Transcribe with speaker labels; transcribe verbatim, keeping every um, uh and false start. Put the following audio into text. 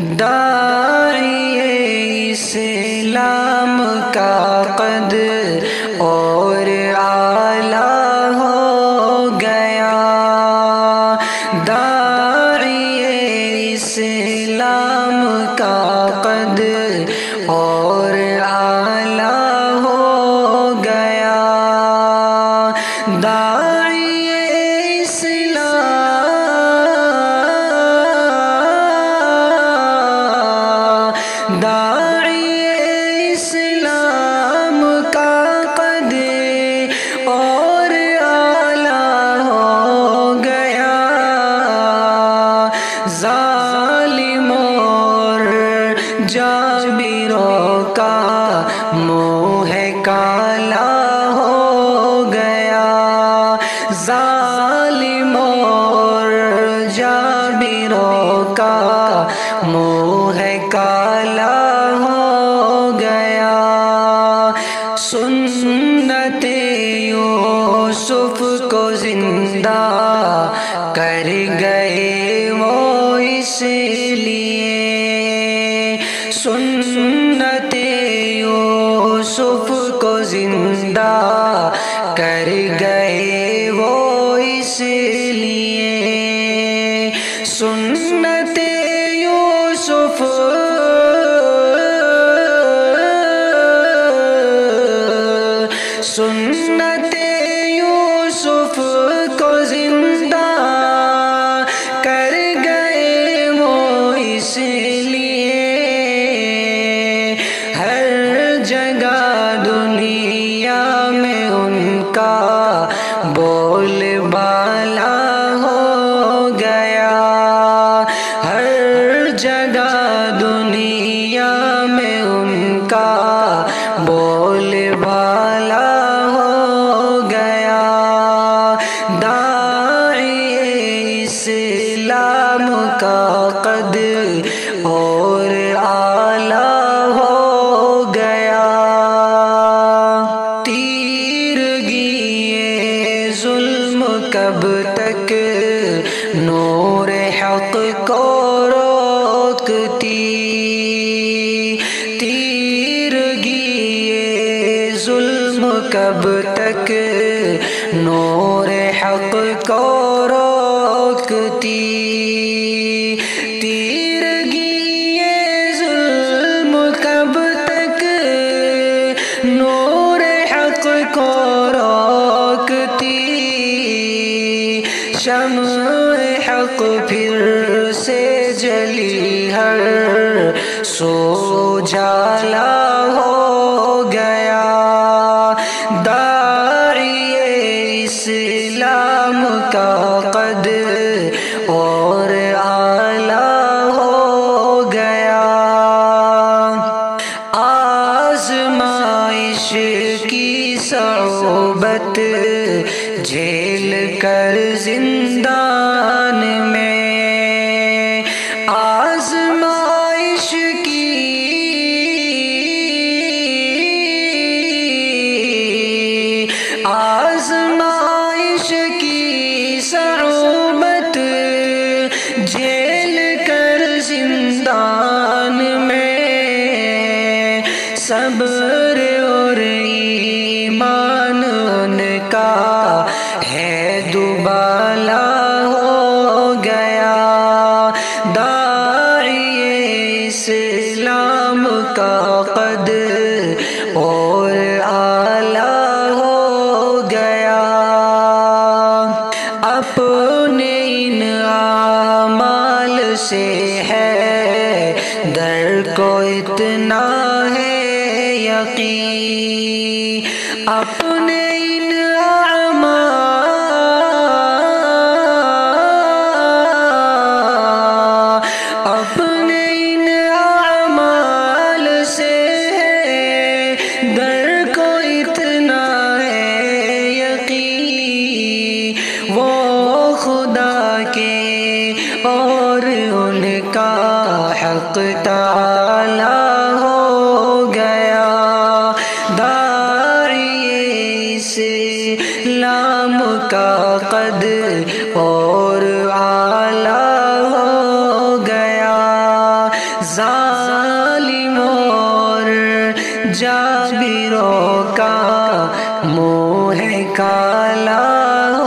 Speaker 1: داعی اسلام کا قد اور اعلیٰ ہو گیا، داعی اسلام کا قد اور اعلیٰ ہو گیا، داعی اسلام داعی اسلام کا قد اور اعلیٰ ہو گیا، ظالموں اور جابروں کا منہ کالا ہو گیا، ظالموں اور جابروں کا منہ کالا ہو گیا، سنت یوسف کو زندہ کر گئے وہ اس لیے، سنت یوسف کو زندہ کر گئے وہ اس لیے، سنت یوسف سنت یوسف کو زندہ کر گئے وہ اس لیے، ہر جگہ دنیا میں ان کا بول بالا ہو گیا، ہر جگہ دنیا میں ان کا بول بالا ہو گیا، داعی اسلام کا قد اور اعلیٰ ہو گیا، تیرگی ظلم کب تک نور حق کو روکتی، تیرگی ظلم کب تک نور حق کو روکتی، تیرگی ظلم کب تک نور حق کو روکتی، شمع حق پھر سے جلی ہر سو جالا ہو گیا، داعی اسلام کا قد اور اعلیٰ ہو گیا، آزمائش کی صعوبت جھیل کر زندان میں، آزمائش کی آزمائش کی صعوبت جھیل کر زندان میں، صبر اور ایمان ان کا ہے دوبالا ہو گیا، داعی اسلام کا قد اور اعلیٰ ہو گیا، اپنے ان اعمال سے ہے در کو اتنا ہے یقین، اپنے ان اعمال اپنے ان اعمال سے ہے در کو اتنا ہے یقین، وہ خدا کے اور ان کا حق تعالی ہو گیا، داعی اسلام کا قد اور اعلیٰ ہو گیا، ظالموں اور جابروں کا منہ ہے کالا